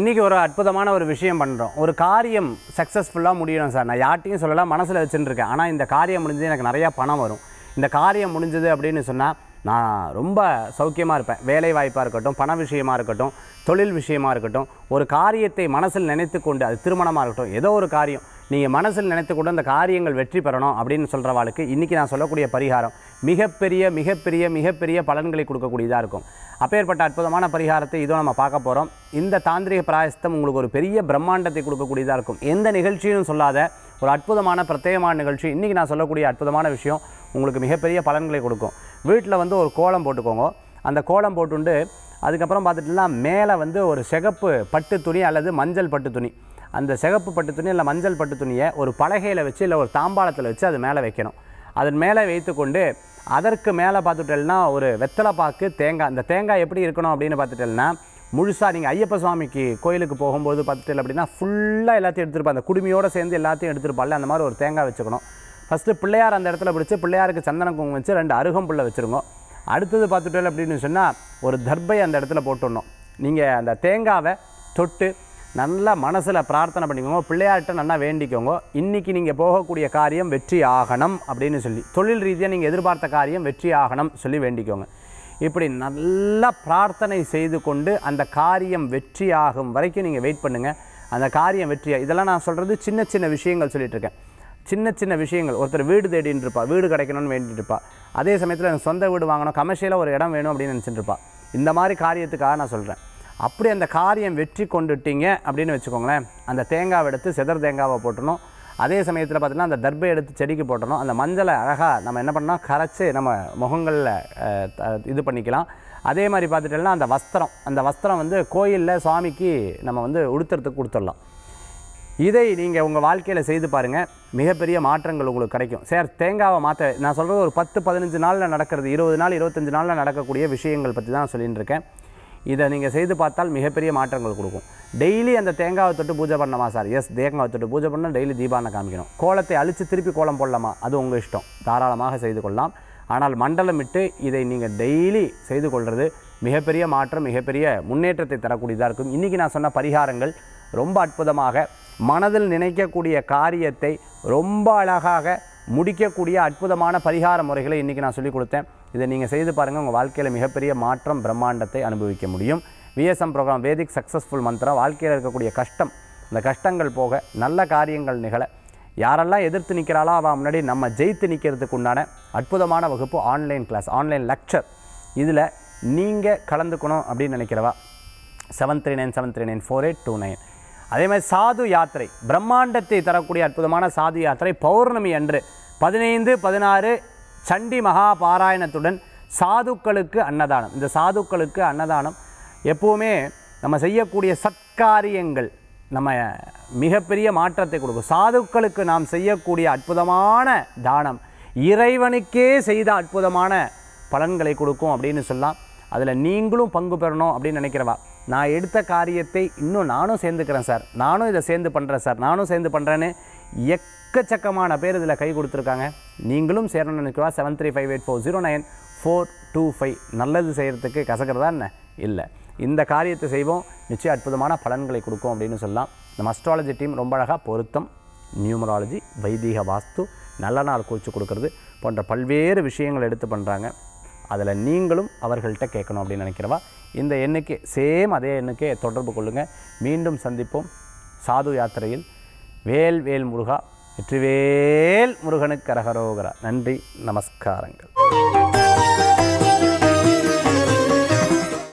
இன்றைக்கி ஒரு அற்புதமான ஒரு விஷயம் பண்ணுறோம். ஒரு காரியம் சக்ஸஸ்ஃபுல்லாக முடியணும் சார். நான் யார்ட்டையும் சொல்லலாம், மனசில் வச்சுருக்கேன். ஆனால் இந்த காரியம் முடிஞ்சது எனக்கு நிறையா பணம் வரும். இந்த காரியம் முடிஞ்சது அப்படின்னு சொன்னால் நான் ரொம்ப சௌக்கியமாக இருப்பேன். வேலை வாய்ப்பாக இருக்கட்டும், பண விஷயமாக இருக்கட்டும், தொழில் விஷயமாக இருக்கட்டும், ஒரு காரியத்தை மனசில் நினைத்து கொண்டு, அது திருமணமாக இருக்கட்டும், ஏதோ ஒரு காரியம் நீங்கள் மனசில் நினைத்து கொண்டு அந்த காரியங்கள் வெற்றி பெறணும் அப்படின்னு சொல்கிறவாளுக்கு இன்றைக்கி நான் சொல்லக்கூடிய பரிகாரம் மிகப்பெரிய மிகப்பெரிய மிகப்பெரிய பலன்களை கொடுக்கக்கூடியதாக இருக்கும். அப்பேற்பட்ட அற்புதமான பரிகாரத்தை இதோ நம்ம பார்க்க போகிறோம். இந்த தாந்திரிக பிராயஸ்தம் உங்களுக்கு ஒரு பெரிய பிரம்மாண்டத்தை கொடுக்கக்கூடியதாக இருக்கும். எந்த நிகழ்ச்சியும் சொல்லாத ஒரு அற்புதமான பிரத்யேகமான நிகழ்ச்சி. இன்றைக்கி நான் சொல்லக்கூடிய அற்புதமான விஷயம் உங்களுக்கு மிகப்பெரிய பலன்களை கொடுக்கும். வீட்டில் வந்து ஒரு கோலம் போட்டுக்கோங்க. அந்த கோலம் போட்டுண்டு அதுக்கப்புறம் பார்த்துட்டுனா மேலே வந்து ஒரு சிகப்பு பட்டு துணி அல்லது மஞ்சள் பட்டு துணி, அந்த சிகப்பு பட்டு துணி இல்லை மஞ்சள் பட்டு துணியை ஒரு பலகையில் வச்சு இல்லை ஒரு தாம்பாளத்தில் வச்சு அது மேலே வைக்கணும். அதன் மேலே வைத்து கொண்டு அதற்கு மேலே பார்த்துட்டேன்னா ஒரு வெத்தலை பாக்கு தேங்காய். அந்த தேங்காய் எப்படி இருக்கணும் அப்படின்னு பார்த்துட்டேன்னா முழுசாக நீங்கள் ஐயப்ப சுவாமிக்கு கோயிலுக்கு போகும்போது பார்த்துட்டு அப்படின்னா ஃபுல்லாக எல்லாத்தையும் எடுத்துருப்பா, அந்த குடுமையோடு சேர்ந்து எல்லாத்தையும் எடுத்துருப்பாள். அந்த மாதிரி ஒரு தேங்காய் வச்சுக்கணும். ஃபஸ்ட்டு பிள்ளையார் அந்த இடத்துல பிடிச்சி பிள்ளையாருக்கு சந்தன குங்குமம் வச்சு 2 அருகம்புல்லை வச்சுருங்க. அடுத்தது பார்த்துட்டேன் அப்படின்னு சொன்னால் ஒரு தர்பை அந்த இடத்துல போட்டுடணும். நீங்கள் அந்த தேங்காவை தொட்டு நல்லா மனசில் பிரார்த்தனை பண்ணிக்கோங்க. பிள்ளையார்கிட்ட நல்லா வேண்டிக்கோங்க. இன்றைக்கி நீங்கள் போகக்கூடிய காரியம் வெற்றி ஆகணும் அப்படின்னு சொல்லி, தொழில் ரீதியாக நீங்கள் எதிர்பார்த்த காரியம் வெற்றி ஆகணும் சொல்லி வேண்டிக்கோங்க. இப்படி நல்லா பிரார்த்தனை செய்து கொண்டு அந்த காரியம் வெற்றி ஆகும் வரைக்கும் நீங்கள் வெயிட் பண்ணுங்கள். அந்த காரியம் வெற்றியாக, இதெல்லாம் நான் சொல்கிறது சின்ன சின்ன விஷயங்கள் சொல்லிகிட்ருக்கேன். சின்ன சின்ன விஷயங்கள். ஒருத்தர் வீடு தேடின்னு இருப்பா, வீடு கிடைக்கணும்னு வேண்டிட்டு இருப்பா. அதே சமயத்தில் எனக்கு சொந்த வீடு வாங்கணும், கமர்ஷியலாக ஒரு இடம் வேணும் அப்படின்னு நினச்சிட்டு இருப்பா. இந்த மாதிரி காரியத்துக்காக நான் சொல்கிறேன். அப்படி அந்த காரியம் வெற்றி கொண்டுட்டீங்க அப்படின்னு வச்சுக்கோங்களேன், அந்த தேங்காவை எடுத்து செதர் தேங்காவை போட்டணும். அதே சமயத்தில் பார்த்திங்கன்னா அந்த தர்பை எடுத்து செடிக்கு போட்டணும். அந்த மஞ்சளை அழகாக நம்ம என்ன பண்ணோம், கரைச்சி நம்ம முகங்களில் இது பண்ணிக்கலாம். அதே மாதிரி பார்த்துட்டோம்னா அந்த வஸ்திரம், அந்த வஸ்திரம் வந்து கோயிலில் சுவாமிக்கு நம்ம வந்து உடுத்துறதுக்கு கொடுத்துடலாம். இதை நீங்கள் உங்கள் வாழ்க்கையில் செய்து பாருங்கள், மிகப்பெரிய மாற்றங்கள் உங்களுக்கு கிடைக்கும். சார் தேங்காவை மாற்ற நான் சொல்கிறது ஒரு 10-15 நாளில் நடக்கிறது, 20 நாள் 25 நாளில் நடக்கக்கூடிய விஷயங்கள் பற்றி தான் சொல்லிகிட்டு இருக்கேன். இதை நீங்கள் செய்து பார்த்தால் மிகப்பெரிய மாற்றங்கள் கொடுக்கும். டெய்லி அந்த தேங்காவை தொட்டு பூஜை பண்ணலாமா சார்? எஸ், தேங்காவை தொட்டு பூஜை பண்ணால் டெய்லி தீபாவளி காமிக்கணும். கோலத்தை அழித்து திருப்பி கோலம் போடலாமா? அது உங்கள் இஷ்டம், தாராளமாக செய்து கொள்ளலாம். ஆனால் மண்டலமிட்டு இதை நீங்கள் டெய்லி செய்து கொள்வது மிகப்பெரிய மாற்றம், மிகப்பெரிய முன்னேற்றத்தை தரக்கூடியதாக இருக்கும். இன்றைக்கி நான் சொன்ன பரிகாரங்கள் ரொம்ப அற்புதமாக மனதில் நினைக்கக்கூடிய காரியத்தை ரொம்ப அழகாக முடிக்கக்கூடிய அற்புதமான பரிகார முறைகளை இன்றைக்கி நான் சொல்லிக் கொடுத்தேன். இதை நீங்கள் செய்து பாருங்கள், உங்கள் வாழ்க்கையில் மிகப்பெரிய மாற்றம் பிரம்மாண்டத்தை அனுபவிக்க முடியும். விஎஸ்எம் ப்ரோக்ராம் வேதிக் சக்ஸஸ்ஃபுல் மந்திரம். வாழ்க்கையில் இருக்கக்கூடிய கஷ்டம், அந்த கஷ்டங்கள் போக நல்ல காரியங்கள் நிகழ, யாரெல்லாம் எதிர்த்து நிற்கிறாளோ அவள் முன்னாடி நம்ம ஜெயித்து நிற்கிறதுக்கு உண்டான அற்புதமான வகுப்பு ஆன்லைன் கிளாஸ், ஆன்லைன் லெக்சர். இதில் நீங்கள் கலந்துக்கணும் அப்படின்னு நினைக்கிறவா 7397394829. அதே மாதிரி சாது யாத்திரை, பிரம்மாண்டத்தை தரக்கூடிய அற்புதமான சாது யாத்திரை பௌர்ணமி அன்று 15-16 சண்டி மகா பாராயணத்துடன் சாதுக்களுக்கு அன்னதானம். இந்த சாதுக்களுக்கு அன்னதானம் எப்போவுமே நம்ம செய்யக்கூடிய சத்காரியங்கள் நம்ம மிகப்பெரிய மாற்றத்தை கொடுக்கும். சாதுக்களுக்கு நாம் செய்யக்கூடிய அற்புதமான தானம் இறைவனுக்கே செய்த அற்புதமான பலன்களை கொடுக்கும் அப்படின்னு சொல்லலாம். அதில் நீங்களும் பங்கு பெறணும் அப்படின்னு நினைக்கிறவா, நான் எடுத்த காரியத்தை இன்னும் நானும் சேர்ந்துக்கிறேன் சார், நானும் இதை சேர்ந்து பண்ணுறேன் சார், நானும் சேர்ந்து பண்ணுறேன்னு எக்கச்சக்கமான பேர் இதில் கை கொடுத்துருக்காங்க. நீங்களும் சேரணும்னு நினைக்கிறவா 7358409425. நல்லது செய்கிறதுக்கு கசக்கிறதா என்ன? இல்லை, இந்த காரியத்தை செய்வோம், நிச்சயம் அற்புதமான பலன்களை கொடுக்கும் அப்படின்னு சொல்லலாம். நம்ம அஸ்ட்ராலஜி டீம் ரொம்ப அழகாக பொருத்தம், நியூமராலஜி, வைதீக வாஸ்து, நல்ல நாள் குறித்து கொடுக்கறது போன்ற பல்வேறு விஷயங்கள் எடுத்து பண்ணுறாங்க. அதில் நீங்களும் அவர்கள்ட்ட கேட்கணும் அப்படின்னு நினைக்கிறவா இந்த எண்ணுக்கு சேம் அதே எண்ணுக்கே தொடர்பு கொள்ளுங்கள். மீண்டும் சந்திப்போம் சாது யாத்திரையில். வேல் வேல் முருகா, வெற்றிவேல் முருகனுக்கு அரகரோகரா. நன்றி, நமஸ்காரங்கள்.